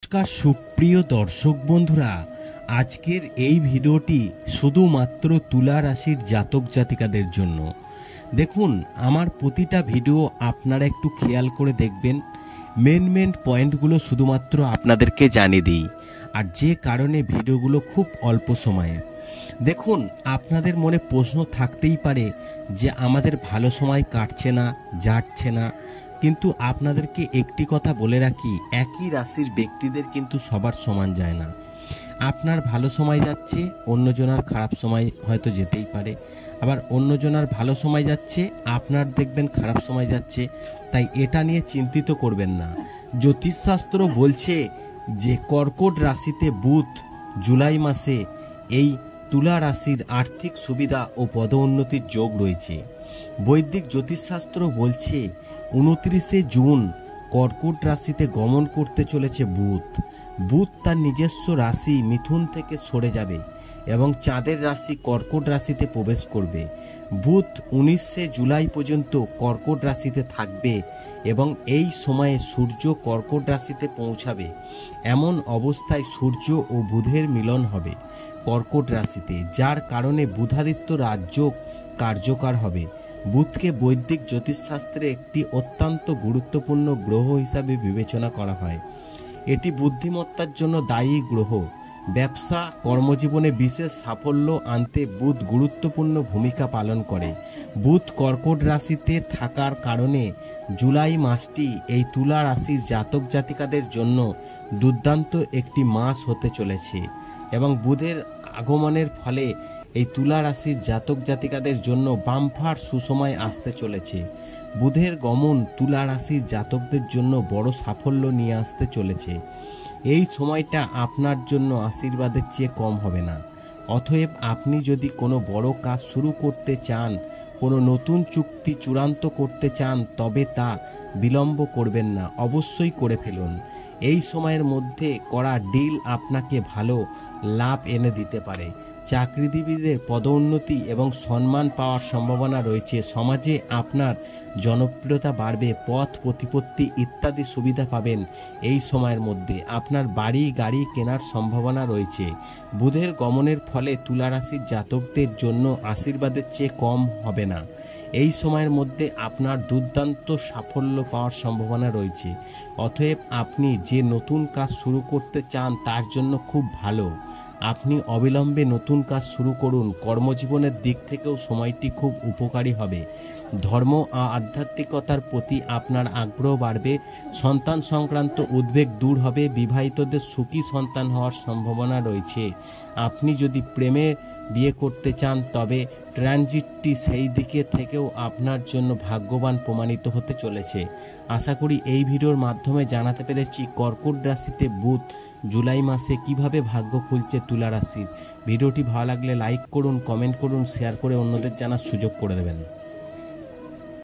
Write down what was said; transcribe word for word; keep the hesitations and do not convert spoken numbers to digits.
নমস্কার সুপ্রিয় দর্শক বন্ধুরা, আজকের এই ভিডিওটি শুধুমাত্র তুলা রাশির জাতক জাতিকাদের জন্য। দেখুন, আমার প্রতিটা ভিডিও আপনারা একটু খেয়াল করে দেখবেন। মেন মেন পয়েন্টগুলো শুধুমাত্র আপনাদেরকে জানিয়ে দিই, আর যে কারণে ভিডিওগুলো খুব অল্প সময়ে। দেখুন, আপনাদের মনে প্রশ্ন থাকতেই পারে যে আমাদের ভালো সময় কাটছে না, যাচ্ছে না। কিন্তু আপনাদেরকে একটি কথা বলে রাখি, একই রাশির ব্যক্তিদের কিন্তু সবার সমান যায় না। আপনার ভালো সময় যাচ্ছে, অন্যজনের খারাপ সময় হয়তো যেতেই পারে। আবার অন্যজনের ভালো সময় যাচ্ছে, আপনার দেখবেন খারাপ সময় যাচ্ছে। তাই এটা নিয়ে চিন্তিত করবেন না। জ্যোতিষশাস্ত্র বলছে যে কর্কট রাশিতে বুধ জুলাই মাসে এই তুলা রাশির আর্থিক সুবিধা ও পদোন্নতির যোগ রয়েছে। বৈদিক জ্যোতিষশাস্ত্র বলছে উনত্রিশে জুন কর্কট রাশিতে গমন করতে চলেছে বুধ। বুধ তার নিজস্ব রাশি মিথুন থেকে সরে যাবে এবং চাঁদের রাশি কর্কট রাশিতে প্রবেশ করবে। বুধ উনিশে জুলাই পর্যন্ত কর্কট রাশিতে থাকবে এবং এই সময়ে সূর্য কর্কট রাশিতে পৌঁছাবে। এমন অবস্থায় সূর্য ও বুধের মিলন হবে কর্কট রাশিতে, যার কারণে বুধাদিত্য রাজযোগ কার্যকর হবে। বুধকে বৈদিক জ্যোতিষশাস্ত্রে একটি অত্যন্ত গুরুত্বপূর্ণ গ্রহ হিসাবে বিবেচনা করা হয়। এটি বুদ্ধিমত্তার জন্য দায়ী গ্রহ। ব্যবসা কর্মজীবনে বিশেষ সাফল্য আনতে বুধ গুরুত্বপূর্ণ ভূমিকা পালন করে। বুধ কর্কট রাশিতে থাকার কারণে জুলাই মাসটি এই তুলা রাশির জাতক জাতিকাদের জন্য দুর্দান্ত একটি মাস হতে চলেছে এবং বুধের আগমনের ফলে এই তুলা রাশির জাতক জাতিকাদের জন্য বাম্পার সুসময় আসতে চলেছে। বুধের গমন তুলা রাশির জাতকদের জন্য বড় সাফল্য নিয়ে আসতে চলেছে। এই সময়টা আপনার জন্য আশীর্বাদের চেয়ে কম হবে না। অতএব আপনি যদি কোনো বড় কাজ শুরু করতে চান, কোনো নতুন চুক্তি চূড়ান্ত করতে চান, তবে তা বিলম্ব করবেন না, অবশ্যই করে ফেলুন। এই সময়ের মধ্যে করা ডিল আপনাকে ভালো লাভ এনে দিতে পারে। চাকরিজীবীদের পদোন্নতি এবং সম্মান পাওয়ার সম্ভাবনা রয়েছে। সমাজে আপনার জনপ্রিয়তা বাড়বে, পথ প্রতিপত্তি ইত্যাদি সুবিধা পাবেন। এই সময়ের মধ্যে আপনার বাড়ি গাড়ি কেনার সম্ভাবনা রয়েছে। বুধের গমনের ফলে তুলা রাশির জাতকদের জন্য আশীর্বাদের চেয়ে কম হবে না। এই সময়ের মধ্যে আপনার দুর্দান্ত সাফল্য পাওয়ার সম্ভাবনা রয়েছে। অতএব আপনি যে নতুন কাজ শুরু করতে চান তার জন্য খুব ভালো। আপনি অবিলম্বে নতুন কাজ শুরু করুন। কর্মজীবনের দিক থেকেও সময়টি খুব উপকারী হবে। ধর্ম ও আধ্যাত্মিকতার প্রতি আপনার আগ্রহ বাড়বে। সন্তান সংক্রান্ত উদ্বেগ দূর হবে। বিবাহিতদের সুখী সন্তান হওয়ার সম্ভাবনা রয়েছে। আপনি যদি প্রেমে বিয়ে করতে চান তবে ট্রানজিটটি সেই দিকে থেকেও আপনার জন্য ভাগ্যবান প্রমাণিত হতে চলেছে। আশা করি এই ভিডিওর মাধ্যমে জানাতে পেরেছি কর্কট রাশিতে বুধ জুলাই মাসে কিভাবে ভাগ্য খুলছে তুলা রাশির। ভিডিওটি ভালো লাগলে লাইক করুন, কমেন্ট করুন, শেয়ার করে অন্যদের জানার সুযোগ করে দেবেন।